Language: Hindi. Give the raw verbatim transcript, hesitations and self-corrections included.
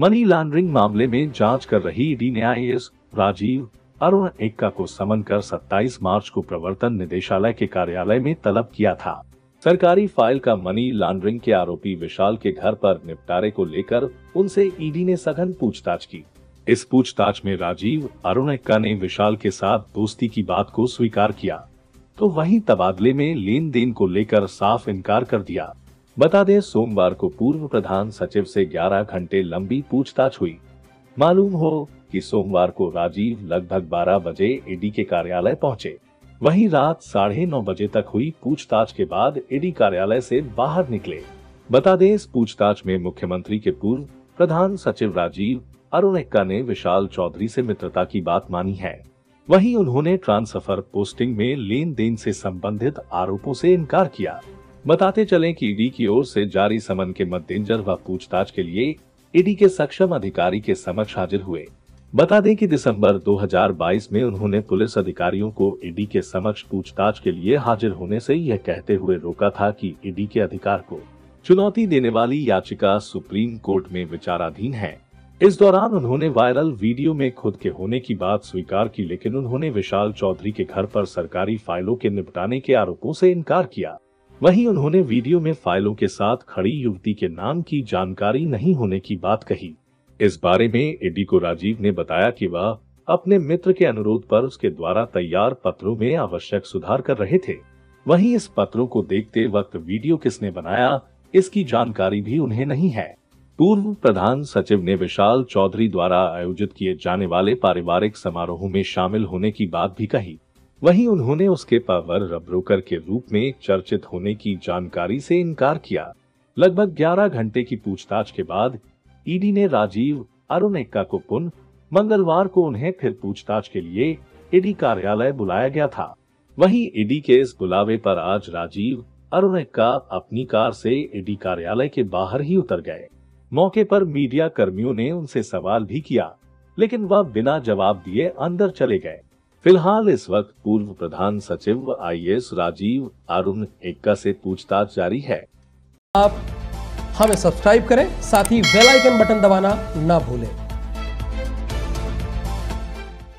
मनी लॉन्ड्रिंग मामले में जांच कर रही ईडी ने I A S Rajeev Arun Ekka को समन कर सत्ताईस मार्च को प्रवर्तन निदेशालय के कार्यालय में तलब किया था। सरकारी फाइल का मनी लॉन्ड्रिंग के आरोपी विशाल के घर पर निपटारे को लेकर उनसे ईडी ने सघन पूछताछ की। इस पूछताछ में राजीव अरुण एक्का ने विशाल के साथ दोस्ती की बात को स्वीकार किया, तो वहीं तबादले में लेन देन को लेकर साफ इनकार कर दिया। बता दें, सोमवार को पूर्व प्रधान सचिव से ग्यारह घंटे लंबी पूछताछ हुई। मालूम हो कि सोमवार को राजीव लगभग बारह बजे ईडी के कार्यालय पहुंचे। वहीं रात साढ़े नौ बजे तक हुई पूछताछ के बाद ईडी कार्यालय से बाहर निकले। बता दें, इस पूछताछ में मुख्यमंत्री के पूर्व प्रधान सचिव राजीव अरुण एक्का ने विशाल चौधरी से मित्रता की बात मानी है। वहीं उन्होंने ट्रांसफर पोस्टिंग में लेन देन से संबंधित आरोपों से इनकार किया। बताते चलें कि ईडी की ओर से जारी समन के मद्देनजर वह पूछताछ के लिए ईडी के सक्षम अधिकारी के समक्ष हाजिर हुए। बता दें कि दिसंबर दो हज़ार बाईस में उन्होंने पुलिस अधिकारियों को ईडी के समक्ष पूछताछ के लिए हाजिर होने से यह कहते हुए रोका था कि ईडी के अधिकार को चुनौती देने वाली याचिका सुप्रीम कोर्ट में विचाराधीन है। इस दौरान उन्होंने वायरल वीडियो में खुद के होने की बात स्वीकार की, लेकिन उन्होंने विशाल चौधरी के घर पर सरकारी फाइलों के निपटाने के आरोपों से इनकार किया। वहीं उन्होंने वीडियो में फाइलों के साथ खड़ी युवती के नाम की जानकारी नहीं होने की बात कही। इस बारे में ईडी को राजीव ने बताया कि वह अपने मित्र के अनुरोध पर उसके द्वारा तैयार पत्रों में आवश्यक सुधार कर रहे थे। वहीं इस पत्रों को देखते वक्त वीडियो किसने बनाया, इसकी जानकारी भी उन्हें नहीं है। पूर्व प्रधान सचिव ने विशाल चौधरी द्वारा आयोजित किए जाने वाले पारिवारिक समारोह में शामिल होने की बात भी कही। वहीं उन्होंने उसके पावर ब्रोकर के रूप में चर्चित होने की जानकारी से इनकार किया। लगभग ग्यारह घंटे की पूछताछ के बाद ईडी ने राजीव अरुण एक्का को पुनः मंगलवार को उन्हें फिर पूछताछ के लिए ईडी कार्यालय बुलाया गया था। वहीं ईडी के इस बुलावे पर आज राजीव अरुण एक्का अपनी कार से ईडी कार्यालय के बाहर ही उतर गए। मौके पर मीडिया कर्मियों ने उनसे सवाल भी किया, लेकिन वह बिना जवाब दिए अंदर चले गए। फिलहाल इस वक्त पूर्व प्रधान सचिव I A S Rajeev Arun Ekka से पूछताछ जारी है। आप हमें सब्सक्राइब करें, साथ ही बेल आइकन बटन दबाना ना भूलें।